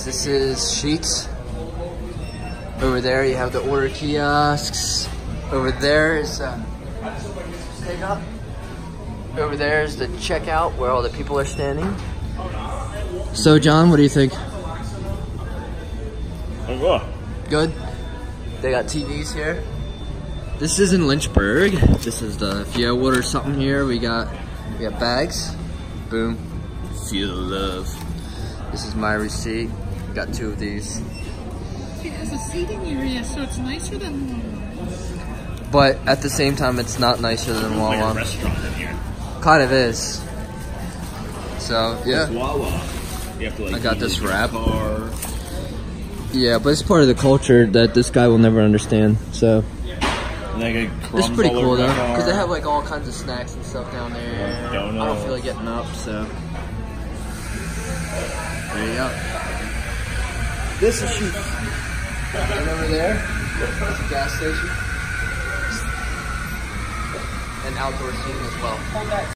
This is Sheetz. Over there you have the order kiosks. Over there is pick up. Over there is the checkout where all the people are standing. So John, what do you think? Good. They got TVs here. This is in Lynchburg. This is the, if you order something here, we got bags. Boom. Feel the love. This is my receipt. Got 2 of these. It has a seating area, so it's nicer than Wawa. But at the same time, it's not nicer than Wawa. Like a restaurant in here. Kind of is. So yeah. It's Wawa. You have to, like, I got this wrap. Car. Yeah, but it's part of the culture that this guy will never understand. So it's pretty cool though, because they have like all kinds of snacks and stuff down there. Donuts. I don't feel like getting up, so there you go. This is Sheetz. And over there, there's a gas station and outdoor seating as well.